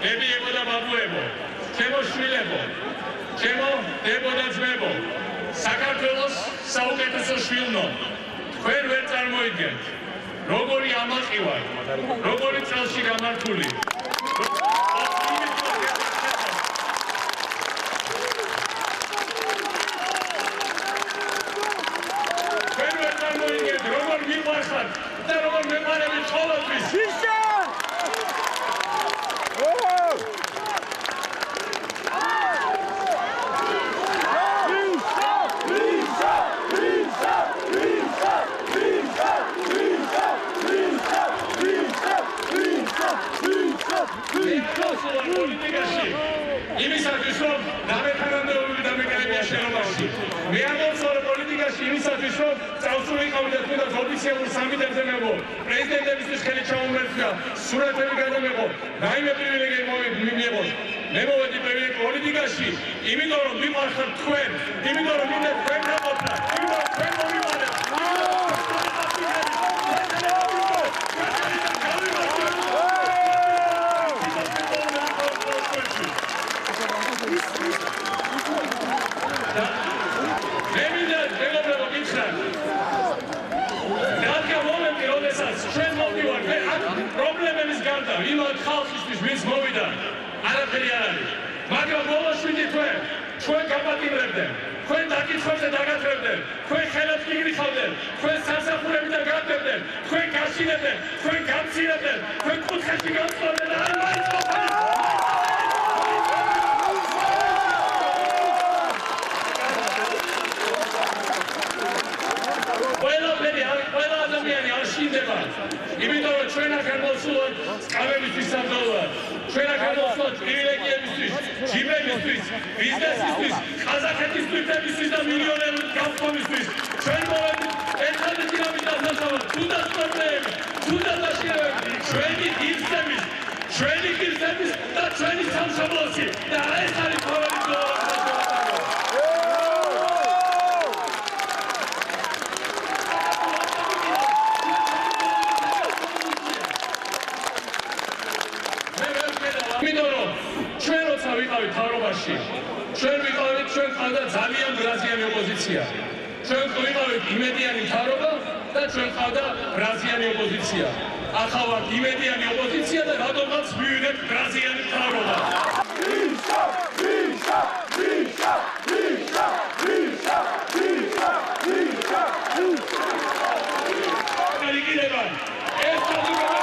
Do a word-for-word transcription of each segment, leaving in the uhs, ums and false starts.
დებიებო და ბაბუებო, ჩემო შვილებო, ჩემო დებო და ძმებო, საქართველოს საუკეთესო შვილნო, თქვენ ვერ წარმოიდგენთ, როგორი ამაყი ვარ, როგორი წელში გამართული. თქვენ ვერ წარმოიდგენთ, როგორ მიყვარხართ და როგორ მეყარებით ყოველთვის. პოლიტიკაში იმისათვის რომ დამეთანამდებობები დამეკარებია შენობაში. მე ამბობ პოლიტიკაში იმისათვის რომ წავსული ყავი და თუნდაც ოფიციალურ სამიტებზე მევო პრეზიდენტებისთვის ხელი ჩაუმართვა, სურათები გადამეყო, რაიმე პრივილეგიები მიიღო. მე მოვედი პოლიტიკაში, იმიტომ რომ მივარხართ თქვენ, იმიტომ რომ მინდა თქვენ გაყოფნა, იმიტომ რომ თქვენ მომივარეთ. პრობლემების გარდა იმათ ხალხისთვის ვინც მოვიდა არაფერი არ არის, მაგრამ ბოლოს შვიდი თვე ჩვენ გაპატიმრებდნენ, თქვენ დაკითხვებზე დაგათრებდნენ, თქვენ ხელებს გიგრიხავდნენ, თქვენ სამსახურებიდან გაგდებდნენ, თქვენ გაშინებდნენ, თქვენ გამცირებდნენ, თქვენ კუთხეში გამწვავდნენ და აი მაინც ყველა ადამიანი არ შინდება, იმიტომ რომ ჩვენ აქ არ მოვსულოთ სკამებისთვის სამზაუროდ, ჩვენ აქ არ მოვსულოთ პრივილეგიებისთვის, ჯიბებისთვის, ბიზნესისთვის, ყაზახეთის ტვირთებისთვის და მილიონერული გავხდომისთვის. ჩვენ მოვედით ერთადერთი რამის დასამთავრად, თუნდაც პრობლემები, თუნდაც აშკარებები, ჩვენი ღირსების, ჩვენი ღირსების და ჩვენი სამშობლოსი და ეს არის თავი გლოვაკ. ჩვენ როცა ვიყავით მთავრობაში, ჩვენ ვიყავით, ჩვენ ყავდა ძალიან ბრაზიანი ოპოზიცია. ჩვენ ვიყავით იმედიანი მთავრობა და ჩვენ ყავდა ბრაზიანი ოპოზიცია. ახლა ვართ იმედიანი ოპოზიცია და რატომღაც მივიღეთ ბრაზიანი მთავრობა. ვიშა, ვიშა, ვიშა, ვიშა, ვიშა, ვიშა, ვიშა, ვიშა. გიგილებან, ეს საზოგადოება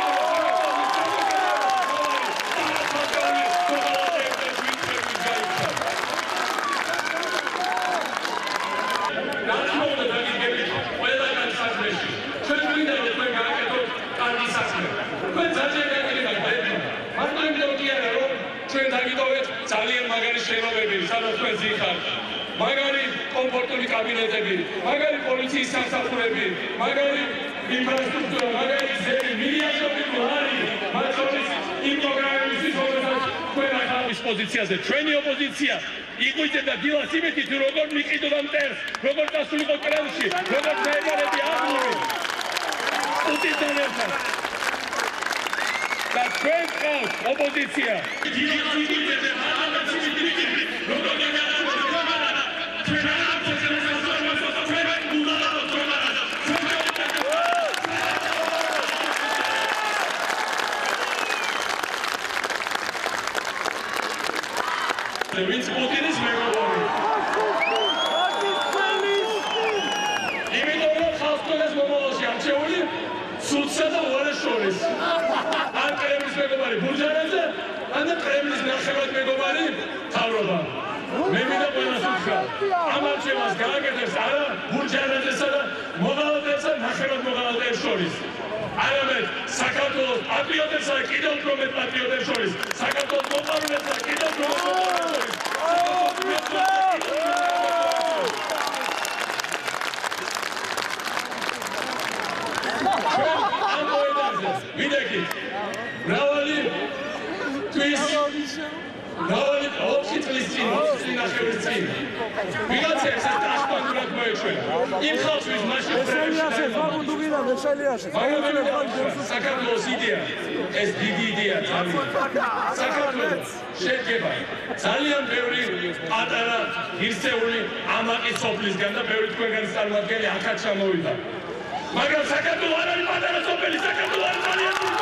ძალიან მაგარი შენობები, სადაც თქვენ ზიხართ, მაგარი კომფორტული კაბინეტები, მაგარი პოლიციის სამსახურები, მაგარი ინფრასტრუქტურა, მაგარი გზები, მილიარდობით ლარი, მათ შორის იმ პროგრამებისთვის, რომელსაც თქვენ ახალ პოზიციაზე. ჩვენი ოპოზიცია იყვიდება დილას იმედით, როგორ მიყიდოდა მტერს, როგორ დასულიყო კრემლში, როგორ დაეყარები აღლუმი პუტინთან ერთად. და ჩვენ ყავს ოპოზიცია. ვინც პუტინის მეგობარი. იმიტომ რომ ხალხს მომავალში არჩეული სულსა და უარეს შორის. ან კრემლის მეგობარი ბურჯანაძე, ან კრემლის ნახევად მეგობარი მთავრობა. მე მინდა ყველას უთხრა, ამ არჩევანს გააკეთებს არა ბურჯანაძესა და მოღალატეებსა ნახევად მოღალატეებს შორის. არამედ საქართველოს პატრიოტებსა და კიდევ უფრო მეტ პატრიოტებს შორის, საქართველოს მოყვარულებსა და კიდევ უფრო მეტ მოყვარულებს შორის. ვიდექით, მრავალი თვის, მრავალი ოთხი წლის წინ, ოთხი ნახევრის წინ, ვიღაცებს ეს დაშტანდურად მოეწყო. გამოეჩვენა. იმ ხალხს ვის მაშინ ესელიაშე ფაგუნდუგინა ესელიაშე საქართველოს იდეა ეს დიდი იდეა ძალიან საქართველოს შედგება ძალიან ბევრი პატარა ღირსეული ამაყი სოფლისგან და ბევრი თქვენგანის წარმომადგენელი აქაც ჩამოვიდა მაგრამ საქართველოს არ არის პატარა სოფელი საქართველოს არის ძალიან დიდი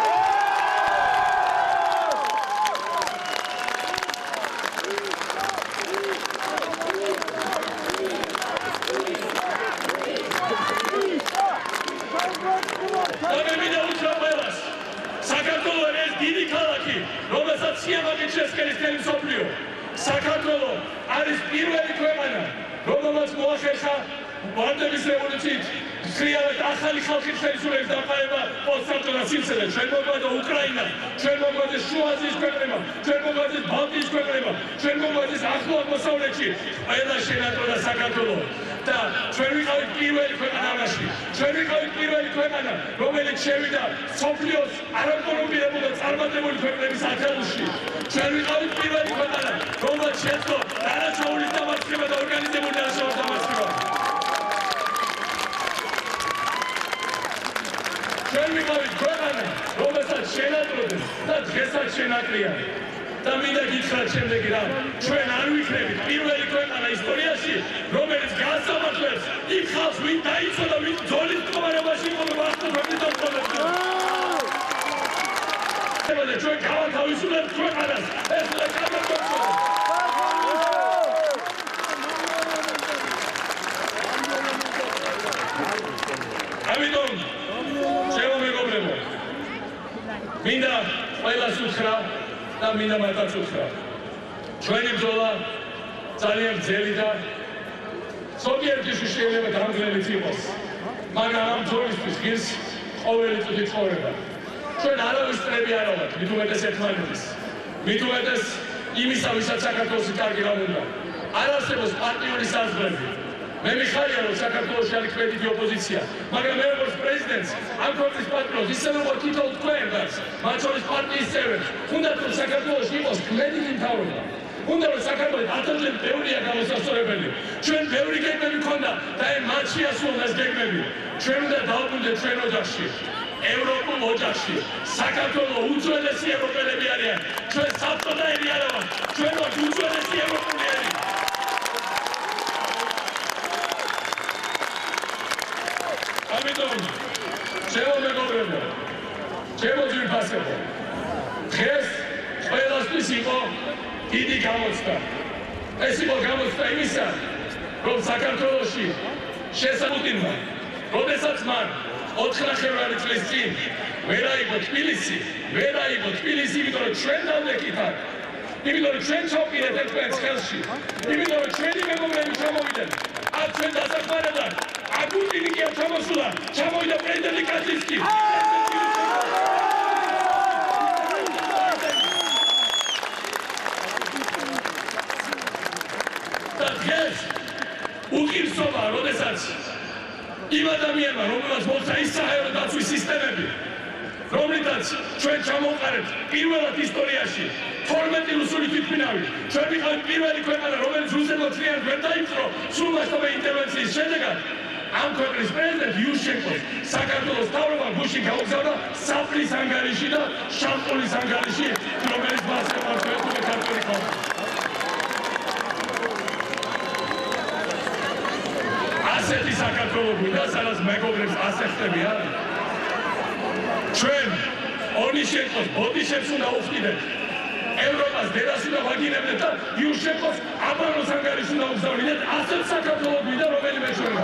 საქართველოს არის პირველი ქვეყანა, რომელმაც მოახერხა ვარდების რევოლუციით სრიალად ახალი ხალხის ხელისუფლების დამყარება პოსტსაბჭოთა სივრცეზე. ჩვენ მოგვადა უკრაინა, ჩვენ მოგვადა შუა აზიის ქვეყნებმა, ჩვენ მოგვადა ბალტიის ქვეყნებმა, ჩვენ მოგვადა ახლო აღმოსავლეთში ყველა შენატროდა საქართველოს და ჩვენ ვიყავით პირველი ქვეყანა ამაში. ჩვენ ვიყავით პირველი ქვეყანა, რომელიც შევიდა სოფლიოს არაკორუმპირებულ და წარმატებული ქვეყნების ათეულში. ჩვენ ვიყავით პირველი ქვეყანა, რომელმაც შეძლო დანაშაულის დამარცხება და ორგანიზებული დანაშაულის დამარცხება. ჩვენ ვიყავით ქვეყანა, რომელსაც შენატროდნენ და დღესაც შენატრიან. და მინდა გითხრათ შემდეგი რამ, ჩვენ არ ვიქნებით პირველი ქვეყანა ისტორიაში, რომელიც განსამართლებს იმ ხალხს, ვინ დაიცვა და ვინ ძოლის მდგომარეობაში იყო მართლა ქვეყნის დამწყობლებში. ჩვენ გავათავისუფლებთ ქვეყანას, ეს უნდა გამოვიდეს. ამიტომ ჩემო მეგობრებო, მინდა ყველას უთხრა და მინდა მათაც უთხრა. ჩვენი ბრძოლა ძალიან გრძელი და ზოგიერთი შეიძლება დამღლელიც იყოს, მაგრამ ამ ბრძოლისთვის ღირს ყოველი წუთი ცხოვრება. ჩვენ არავის წრები არ ვართ, მით უმეტეს ერთმანეთის. მით უმეტეს იმისა, ვისაც საქართველოს კარგი რამ უნდა. არ არსებობს პარტიული საზღვრები. მე მიხარია, რომ საქართველოში არის კრედიტი ოპოზიცია, მაგრამ მე როგორც პრეზიდენტს, ამ ქვეყნის პატრონს, ისევე როგორც თითოეულ თქვენგანს, მათ შორის პარტიის წევრებს, უნდათ რომ საქართველოში იყოს კრედიტი მთავრობა. უნდა რომ საქართველოს ათამდე ბევრია გამოსასწორებელი. ჩვენ ბევრი გეგმები გქონდა და მათ შეასრულა ეს გეგმები. ჩვენ უნდა დავბრუნდეთ ჩვენ ოჯახში. ევროპულ ოჯახში საქართველოს უძველესი ევროპელები არიან. ჩვენ საბჭოთაები არ ვართ. ჩვენ ვართ უძველესი ევროპელები. ამიტომ ჩემო მეგობრებო, ჩემო ძვირფასებო, დღეს ყველასთვის იყო დიდი გამოცდა. ეს იყო გამოცდა იმისა, რომ საქართველოში შესაბუთინმა, როდესაც მან ოთხნახევარი წლის წინ ვერ აიღო თბილისი, ვერ აიღო თბილისი, იმიტომ რომ ჩვენ დავდექით აქ, იმიტომ რომ ჩვენ ჩავყიდეთ ერთმანეთს ხელში, იმიტომ რომ ჩვენი მეგობრები ჩამოვიდნენ, აქ ჩვენ დასახმარებლად, აქ პუტინი კი არ ჩამოსულა, ჩამოვიდა პრეზიდენტი კაჩინსკი. და დღეს უკირსობა, როდესაც იმ ადამიანმა, რომელმაც მოხდა ის საჰაერო დაცვის სისტემები, რომლითაც ჩვენ ჩამოვყარეთ პირველად ისტორიაში თორმეტი რუსული თვითმფრინავი, ჩვენ ვიყავით პირველი ქვეყანა, რომელიც რუსეთმა წლიან ვერ დაიწყო სრულმასშტაბური ინტერვენციის შედეგად, ამ ქვეყნის პრეზიდენტ იუშენკოს საქართველოს მთავრობამ გუშინ გაუგზავნა საფრის ანგარიში და შამპულის ანგარიში, რომელიც მას ემართებოდა ქართული ხალხი. ასეთი საქართველოს გვინდა, სადაც მეგობრებს ასე ხდებიან. ჩვენ ონიშენკოს ბოდიშებს უნდა უხდიდეთ. ევროპას დედას უნდა ვაგინებდეთ და იუშენკოს აბანოს ანგარიში უნდა უგზავნიდეთ. ასეთ საქართველოს გვინდა, რომელიმე ჩვენგან.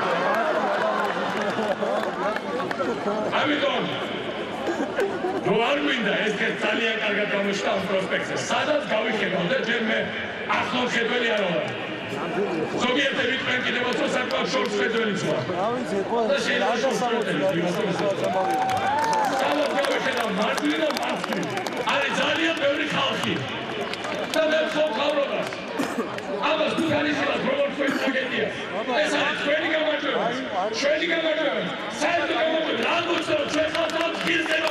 ამიტომ რო არ გვინდა ეს ძალიან კარგად გამოჩნდა ამ პროსპექტზე. სადაც გავიხედავ და ჯერ მე ახლო მხედველი არ ვარ. ზოგიერთები თქვენ კიდევ უფრო საკმაოდ შორს ხედველიც ვარ. და შეიძლება შორს ხედველიც ვარ. სადაც გავიხედავ მართლი და მართლი. არის ძალიან ბევრი ხალხი. და მე ვხობ მთავრობას. ამას თუ განიხილავთ როგორც თქვენი ტრაგედია. ეს არის თქვენი გამარჯვება. ჩვენი გამარჯვება. საერთო გამარჯვება. რა მოწოდოთ ჩვენ ხალხს ღირსება